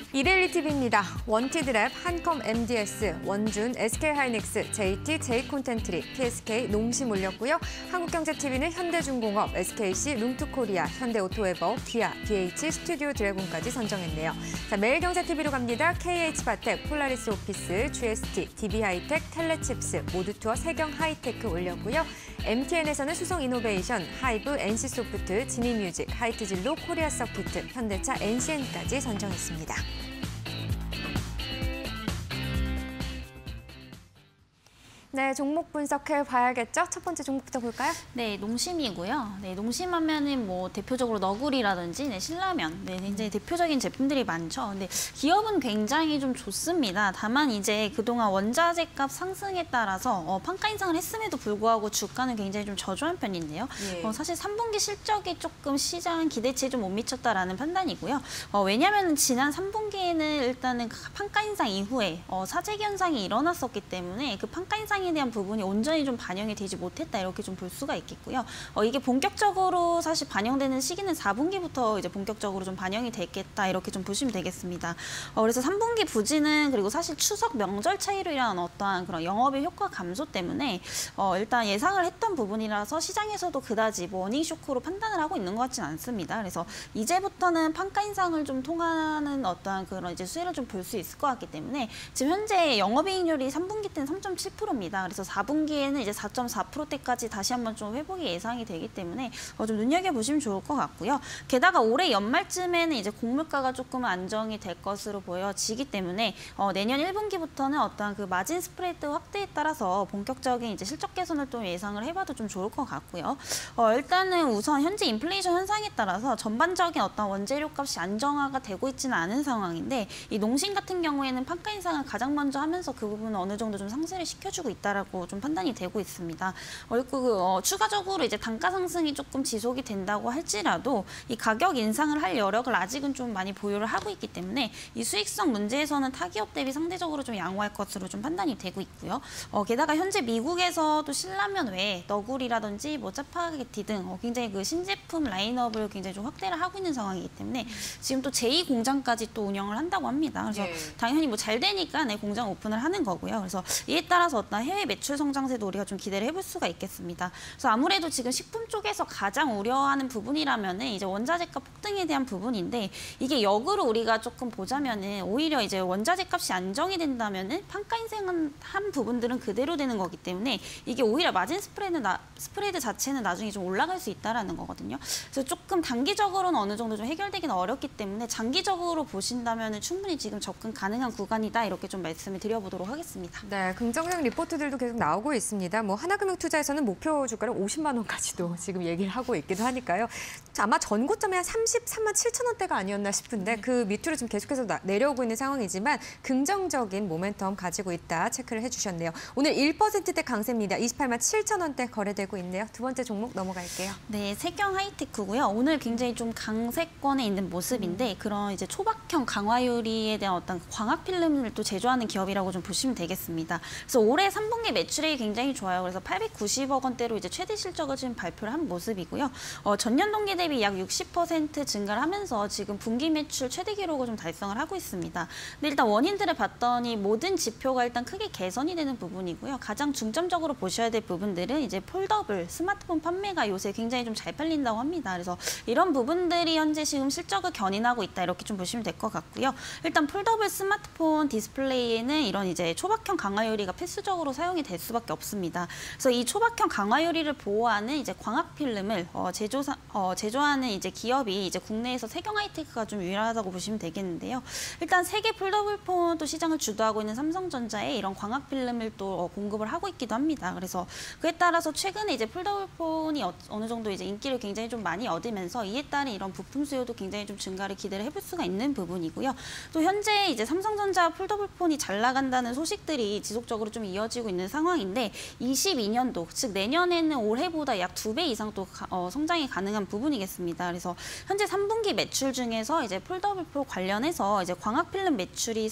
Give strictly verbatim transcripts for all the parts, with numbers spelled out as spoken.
이데일리 티비입니다. 원티드랩, 한컴 엠디에스, 원준, 에스케이하이닉스, 제이티, 제이콘텐트리, 피에스케이, 농심 올렸고요. 한국경제티비는 현대중공업, 에스케이씨, 룸투코리아, 현대오토웨버, 기아, 비에이치, 스튜디오 드래곤까지 선정했네요. 자, 매일경제티비로 갑니다. 케이에이치바텍, 폴라리스 오피스, 지에스티, 디비하이텍, 텔레칩스, 모두투어, 세경하이테크 올렸고요. 엠티엔에서는 수성이노베이션, 하이브, 엔씨소프트, 지니뮤직, 하이트진로, 코리아서키트, 현대차, 엔씨엔까지 선정했습니다. 네, 종목 분석해 봐야겠죠? 첫 번째 종목부터 볼까요? 네, 농심이고요. 네, 농심하면은 뭐 대표적으로 너구리라든지 네, 신라면, 네, 굉장히 대표적인 제품들이 많죠. 근데 기업은 굉장히 좀 좋습니다. 다만 이제 그동안 원자재 값 상승에 따라서 어, 판가 인상을 했음에도 불구하고 주가는 굉장히 좀 저조한 편인데요. 예. 어, 사실 삼 분기 실적이 조금 시장 기대치에 좀 못 미쳤다라는 판단이고요. 어, 왜냐하면 지난 삼 분기에는 일단은 판가 인상 이후에 어, 사재기 현상이 일어났었기 때문에 그 판가 인상이 에 대한 부분이 온전히 좀 반영이 되지 못했다 이렇게 좀 볼 수가 있겠고요. 어, 이게 본격적으로 사실 반영되는 시기는 사 분기부터 이제 본격적으로 좀 반영이 되겠다 이렇게 좀 보시면 되겠습니다. 어, 그래서 삼 분기 부진은 그리고 사실 추석 명절 차이로 인한 어떠한 그런 영업의 효과 감소 때문에 어, 일단 예상을 했던 부분이라서 시장에서도 그다지 뭐 어닝 쇼크로 판단을 하고 있는 것 같지는 않습니다. 그래서 이제부터는 판가 인상을 좀 통하는 어떠한 그런 이제 수혜를 좀 볼 수 있을 것 같기 때문에 지금 현재 영업이익률이 삼 분기 때는 삼 점 칠 퍼센트입니다. 그래서 사 분기에는 이제 사 점 사 퍼센트대까지 다시 한번 좀 회복이 예상이 되기 때문에 어, 좀 눈여겨보시면 좋을 것 같고요. 게다가 올해 연말쯤에는 이제 곡물가가 조금 안정이 될 것으로 보여지기 때문에 어, 내년 일 분기부터는 어떠한 그 마진 스프레드 확대에 따라서 본격적인 이제 실적 개선을 좀 예상을 해봐도 좀 좋을 것 같고요. 어, 일단은 우선 현재 인플레이션 현상에 따라서 전반적인 어떤 원재료 값이 안정화가 되고 있지는 않은 상황인데 이 농심 같은 경우에는 판가 인상을 가장 먼저 하면서 그 부분은 어느 정도 좀 상쇄를 시켜주고 있다라고 좀 판단이 되고 있습니다. 어, 그, 어, 추가적으로 이제 단가 상승이 조금 지속이 된다고 할지라도 이 가격 인상을 할 여력을 아직은 좀 많이 보유를 하고 있기 때문에 이 수익성 문제에서는 타기업 대비 상대적으로 좀 양호할 것으로 좀 판단이 되고 있고요. 어, 게다가 현재 미국에서도 신라면 외에 너구리라든지 뭐 짜파게티 등 어, 굉장히 그 신제품 라인업을 굉장히 좀 확대를 하고 있는 상황이기 때문에 지금 또 제이 공장까지 또 운영을 한다고 합니다. 그래서 네. 당연히 뭐 잘 되니까 네, 공장 오픈을 하는 거고요. 그래서 이에 따라서 어떤 해외 매출 성장세도 우리가 좀 기대를 해볼 수가 있겠습니다. 그래서 아무래도 지금 식품 쪽에서 가장 우려하는 부분이라면은 이제 원자재값 폭등에 대한 부분인데 이게 역으로 우리가 조금 보자면은 오히려 이제 원자재값이 안정이 된다면은 판가 인상한 한 부분들은 그대로 되는 거기 때문에 이게 오히려 마진 스프레드 나, 스프레드 자체는 나중에 좀 올라갈 수 있다라는 거거든요. 그래서 조금 단기적으로는 어느 정도 좀 해결되기는 어렵기 때문에 장기적으로 보신다면은 충분히 지금 접근 가능한 구간이다 이렇게 좀 말씀을 드려보도록 하겠습니다. 네, 긍정적 리포트들도 계속 나오고 있습니다. 뭐 하나금융투자에서는 목표 주가를 오십만 원까지도 지금 얘기를 하고 있기도 하니까요. 아마 전고점이 한 삼십삼만 칠천 원대가 아니었나 싶은데 네. 그 밑으로 지금 계속해서 나, 내려오고 있는 상황이지만 긍정적인 모멘텀 가지고 있다 체크를 해주셨네요. 오늘 일 퍼센트대 강세입니다. 이십팔만 칠천 원대 거래되고 있네요. 두 번째 종목 넘어갈게요. 네, 세경하이테크고요. 오늘 굉장히 좀 강세권에 있는 모습인데 음. 그런 이제 초박형 강화유리에 대한 어떤 광학 필름을 또 제조하는 기업이라고 좀 보시면 되겠습니다. 그래서 올해 삼 분기 매출액이 굉장히 좋아요. 그래서 팔백구십억 원대로 이제 최대 실적을 지금 발표를 한 모습이고요. 어, 전년 동기 대비 약 육십 퍼센트 증가를 하면서 지금 분기 매출 최대 기록을 좀 달성을 하고 있습니다. 근데 일단 원인들을 봤더니 모든 지표가 일단 크게 개선이 되는 부분이고요. 가장 중점적으로 보셔야 될 부분들은 이제 폴더블 스마트폰 판매가 요새 굉장히 좀 잘 팔린다고 합니다. 그래서 이런 부분들이 현재 지금 실적을 견인하고 있다 이렇게 좀 보시면 될 것 같고요. 일단 폴더블 스마트폰 디스플레이에는 이런 이제 초박형 강화유리가 필수적으로 사용이 될 수밖에 없습니다. 그래서 이 초박형 강화유리를 보호하는 이제 광학 필름을 어, 제조사, 어, 제조하는 이제 기업이 이제 국내에서 세경하이테크가 좀 유일하다고 보시면 되겠는데요. 일단 세계 폴더블폰 또 시장을 주도하고 있는 삼성전자에 이런 광학 필름을 또 어, 공급을 하고 있기도 합니다. 그래서 그에 따라서 최근에 이제 폴더블폰이 어, 어느 정도 이제 인기를 굉장히 좀 많이 얻으면서 이에 따른 이런 부품 수요도 굉장히 좀 증가를 기대를 해볼 수가 있는 부분이고요. 또 현재 이제 삼성전자 폴더블폰이 잘 나간다는 소식들이 지속적으로 좀 이어지고 있는 상황인데 이십이 년도, 즉 내년에는 올해보다 약 두 배 이상 또 가, 어, 성장이 가능한 부분이겠습니다. 그래서 현재 삼 분기 매출 중에서 이제 폴더블폰 관련해서 이제 광학 필름 매출이 삼백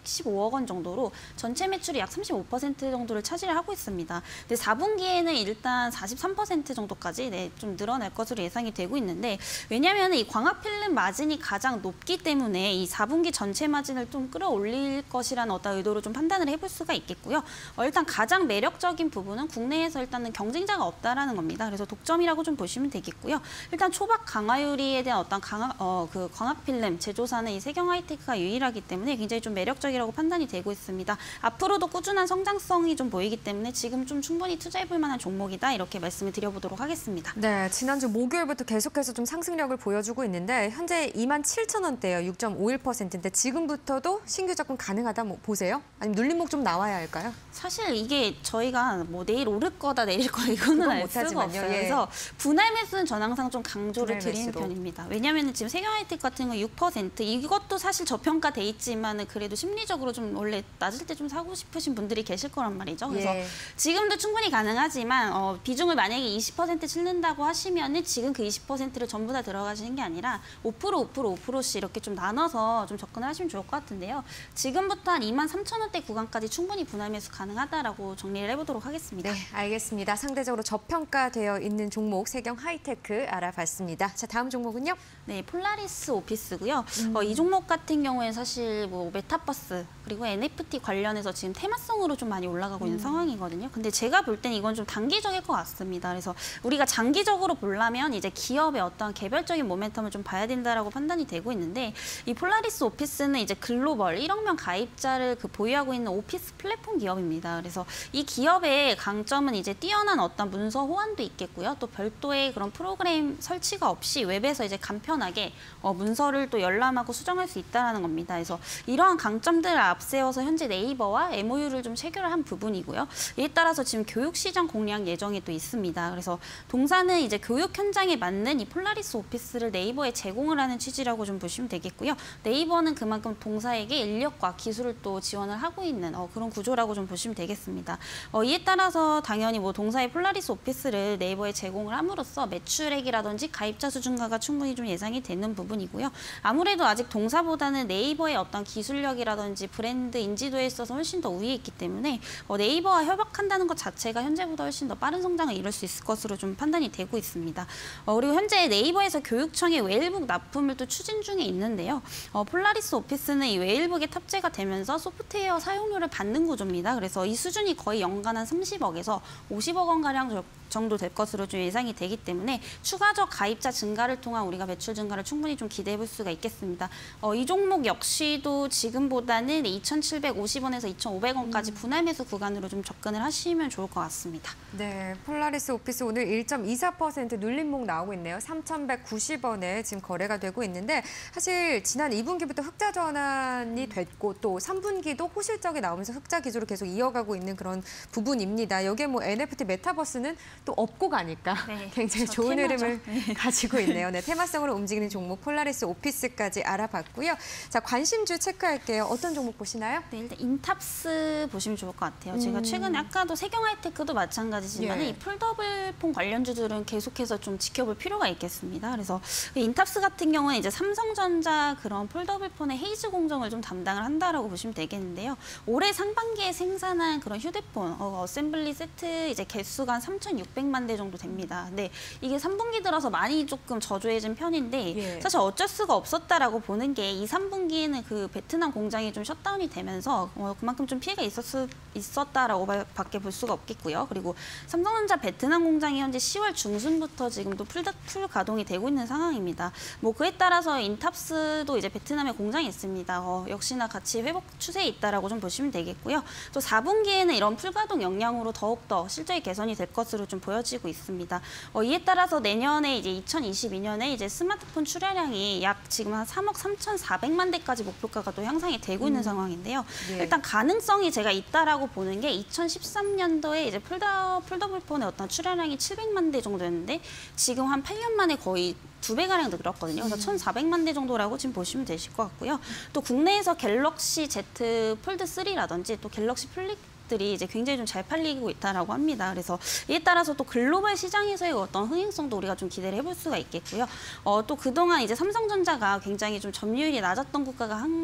백십오억 원 정도로 전체 매출이 약 삼십오 퍼센트 정도를 차지를 하고 있습니다. 근데 사 분기에는 일단 사십삼 퍼센트 정도까지 네, 좀 늘어날 것으로 예상이 되고 있는데 왜냐하면 이 광학 필름 마진이 가장 높기 때문에 이 사 분기 전체 마진을 좀 끌어올릴 것이라는 어떤 의도로 좀 판단을 해볼 수가 있겠고요. 어, 일단 가장 매력적인 부분은 국내에서 일단은 경쟁자가 없다라는 겁니다. 그래서 독점이라고 좀 보시면 되겠고요. 일단 초박 강화유리에 대한 어떤 강화, 어, 그 광학 필름 제조사는 이 세경 하이테크가 유일하기 때문에 굉장히 좀 매력적이라고 판단이 되고 있습니다. 앞으로도 꾸준한 성장성이 좀 보이기 때문에 지금 좀 충분히 투자해볼 만한 종목이다 이렇게 말씀을 드려보도록 하겠습니다. 네, 지난주 목요일부터 계속해서 좀 상승력을 보여주고 있는데 현재 이만 칠천 원대예요. 육 점 오일 퍼센트인데 지금부터도 신규 접근 가능하다 뭐 보세요? 아니면 눌림목 좀 나와야 할까요? 사실 이게 저희가 뭐 내일 오를 거다 내릴 거다 이거는 알 수가 못하지만요. 없어요. 예. 그래서 분할 매수는 전 항상 좀 강조를 분할 드리는 매수로. 편입니다. 왜냐하면 지금 세경 하이텍 같은 거 육 퍼센트 이것도 사실 저평가돼 있지만은 그래도 심리적으로 좀 원래 낮을 때 좀 사고 싶으신 분들이 계실 거란 말이죠. 그래서 예. 지금도 충분히 가능하지만 어, 비중을 만약에 이십 퍼센트 치는다고 하시면은 지금 그 이십 퍼센트를 전부 다 들어가시는 게 아니라 오 퍼센트 오 퍼센트 오 퍼센트씩 이렇게 좀 나눠서 좀 접근을 하시면 좋을 것 같은데요. 지금부터 한 이만 삼천 원대 구간까지 충분히 분할 매수 가능하다라고 정리를 해보도록 하겠습니다. 네, 알겠습니다. 상대적으로 저평가되어 있는 종목 세경 하이테크 알아봤습니다. 자, 다음 종목은요? 네, 폴라리스 오피스고요. 음. 어, 이 종목 같은 경우에 사실 뭐 메타버스 그리고 엔에프티 관련해서 지금 테마성으로 좀 많이 올라가고 있는 음. 상황이거든요. 근데 제가 볼 땐 이건 좀 단기적일 것 같습니다. 그래서 우리가 장기적으로 보려면 이제 기업의 어떤 개별적인 모멘텀을 좀 봐야 된다라고 판단이 되고 있는데 이 폴라리스 오피스는 이제 글로벌 일억 명 가입자를 그 보유하고 있는 오피스 플랫폼 기업입니다. 그래서 이 기업의 강점은 이제 뛰어난 어떤 문서 호환도 있겠고요. 또 별도의 그런 프로그램 설치가 없이 웹에서 이제 간편하게 어, 문서를 또 열람하고 수정할 수 있다는 겁니다. 그래서 이러한 강점들을 앞세워서 현재 네이버와 엠오유를 좀 체결을 한 부분이고요. 이에 따라서 지금 교육 시장 공략 예정이 또 있습니다. 그래서 동사는 이제 교육 현장에 맞는 이 폴라리스 오피스를 네이버에 제공을 하는 취지라고 좀 보시면 되겠고요. 네이버는 그만큼 동사에게 인력과 기술을 또 지원을 하고 있는 어, 그런 구조라고 좀 보시면 되겠습니다. 어, 이에 따라서 당연히 뭐 동사의 폴라리스 오피스를 네이버에 제공을 함으로써 매출액이라든지 가입자 수 증가가 충분히 좀 예상이 되는 부분이고요. 아무래도 아직 동사보다는 네이버의 어떤 기술력이라든지 브랜드 인지도에 있어서 훨씬 더 우위에 있기 때문에 어, 네이버와 협업한다는 것 자체가 현재보다 훨씬 더 빠른 성장을 이룰 수 있을 것으로 좀 판단이 되고 있습니다. 어, 그리고 현재 네이버에서 교육청의 웨일북 납품을 또 추진 중에 있는데요. 어, 폴라리스 오피스는 이 웨일북에 탑재가 되면서 소프트웨어 사용료를 받는 구조입니다. 그래서 이 수준이 거의 연간 한 삼십억에서 오십억 원가량 정도 될 것으로 좀 예상이 되기 때문에 추가적 가입자 증가를 통한 우리가 매출 증가를 충분히 좀 기대해 볼 수가 있겠습니다. 어, 이 종목 역시도 지금보다는 이천칠백오십 원에서 이천오백 원까지 분할 매수 구간으로 좀 접근을 하시면 좋을 것 같습니다. 네, 폴라리스 오피스 오늘 일 점 이사 퍼센트 눌림목 나오고 있네요. 삼천백구십 원에 지금 거래가 되고 있는데 사실 지난 이 분기부터 흑자 전환이 됐고 또 삼 분기도 호실적이 나오면서 흑자 기조를 계속 이어가고 있는 그런 부분입니다. 여기에 뭐 엔에프티 메타버스는 또 업고 가니까 네, 굉장히 그렇죠. 좋은 테마죠. 흐름을 네. 가지고 있네요. 네, 테마성으로 움직이는 종목 폴라리스 오피스까지 알아봤고요. 자, 관심주 체크할게요. 어떤 종목 보시나요? 네, 일단 인탑스 보시면 좋을 것 같아요. 제가 음. 최근에 아까도 세경 하이테크도 마찬가지지만 예. 이 폴더블폰 관련주들은 계속해서 좀 지켜볼 필요가 있겠습니다. 그래서 인탑스 같은 경우는 이제 삼성전자 그런 폴더블폰의 헤이즈 공정을 좀 담당을 한다라고 보시면 되겠는데요. 올해 상반기에 생산한 그런 휴대폰 어, 어셈블리 세트 이제 개수가 한 삼천육백만 대 정도 됩니다. 근데 이게 삼 분기 들어서 많이 조금 저조해진 편인데 예. 사실 어쩔 수가 없었다라고 보는 게 이, 삼 분기에는 그 베트남 공장이 좀 셧다운이 되면서 어, 그만큼 좀 피해가 있었, 있었다라고 밖에 볼 수가 없겠고요. 그리고 삼성전자 베트남 공장이 현재 시월 중순부터 지금도 풀, 풀 가동이 되고 있는 상황입니다. 뭐 그에 따라서 인탑스도 이제 베트남에 공장이 있습니다. 어, 역시나 같이 회복 추세에 있다라고 좀 보시면 되겠고요. 또 사 분기에는 이런 풀가동 역량으로 더욱더 실적이 개선이 될 것으로 좀 보여지고 있습니다. 어, 이에 따라서 내년에 이제 이천이십이 년에 이제 스마트폰 출하량이 약 지금 한 삼억 삼천사백만 대까지 목표가가 또 향상이 되고 있는 음. 상황인데요. 네. 일단 가능성이 제가 있다라고 보는 게 이천십삼 년도에 이제 폴더 폴더블폰의 어떤 출하량이 칠백만 대 정도였는데 지금 한 팔 년 만에 거의 두 배가량 늘었거든요. 그래서 천사백만 대 정도라고 지금 보시면 되실 것 같고요. 또 국내에서 갤럭시 Z 폴드 쓰리라든지 또 갤럭시 플립 들이 이제 굉장히 좀 잘 팔리고 있다라고 합니다. 그래서 이에 따라서 또 글로벌 시장에서의 어떤 흥행성도 우리가 좀 기대를 해볼 수가 있겠고요. 어, 또 그동안 이제 삼성전자가 굉장히 좀 점유율이 낮았던 국가가 한국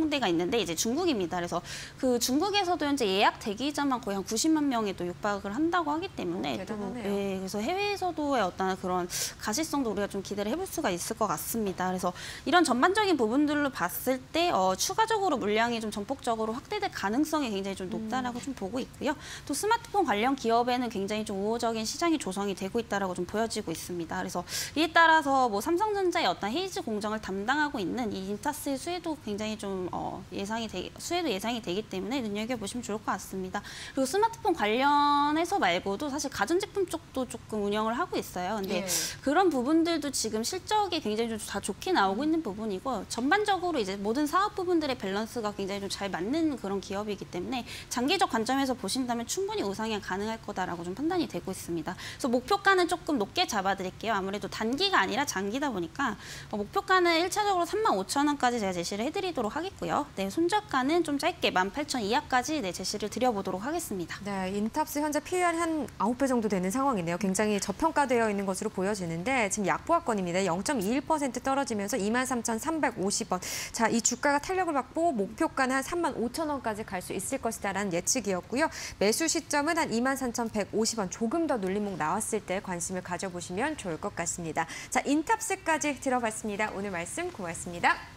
상대가 있는데 이제 중국입니다. 그래서 그 중국에서도 현재 예약 대기자만 거의 한 구십만 명에 또 육박을 한다고 하기 때문에 오, 대단하네요. 또, 예, 그래서 해외에서도의 어떤 그런 가시성도 우리가 좀 기대를 해볼 수가 있을 것 같습니다. 그래서 이런 전반적인 부분들로 봤을 때 어, 추가적으로 물량이 좀 전폭적으로 확대될 가능성이 굉장히 좀 높다라고 좀 보고 있고요. 또 스마트폰 관련 기업에는 굉장히 좀 우호적인 시장이 조성이 되고 있다라고 좀 보여지고 있습니다. 그래서 이에 따라서 뭐 삼성전자의 어떤 헤이즈 공정을 담당하고 있는 이 인타스의 수혜도 굉장히 좀 어, 예상이 되, 수혜도 예상이 되기 때문에 눈여겨 보시면 좋을 것 같습니다. 그리고 스마트폰 관련해서 말고도 사실 가전제품 쪽도 조금 운영을 하고 있어요. 근데 예. 그런 부분들도 지금 실적이 굉장히 좀 다 좋게 나오고 있는 부분이고 전반적으로 이제 모든 사업 부분들의 밸런스가 굉장히 좀 잘 맞는 그런 기업이기 때문에 장기적 관점에서 보신다면 충분히 우상향 가능할 거다라고 좀 판단이 되고 있습니다. 그래서 목표가는 조금 높게 잡아드릴게요. 아무래도 단기가 아니라 장기다 보니까 어, 목표가는 일 차적으로 삼만 오천 원까지 제가 제시를 해드리도록 하겠고요. 네, 손절가는 좀 짧게 만 팔천 이하까지 네, 제시를 드려보도록 하겠습니다. 네, 인탑스 현재 피이알이 한 아홉 배 정도 되는 상황이네요. 굉장히 저평가되어 있는 것으로 보여지는데 지금 약보합권입니다. 영 점 이일 퍼센트 떨어지면서 이만 삼천삼백오십 원. 자, 이 주가가 탄력을 받고 목표가는 한 삼만 오천 원까지 갈 수 있을 것이다라는 예측이었고요. 매수 시점은 한 이만 삼천백오십 원. 조금 더 눌림목 나왔을 때 관심을 가져보시면 좋을 것 같습니다. 자, 인탑스까지 들어봤습니다. 오늘 말씀 고맙습니다.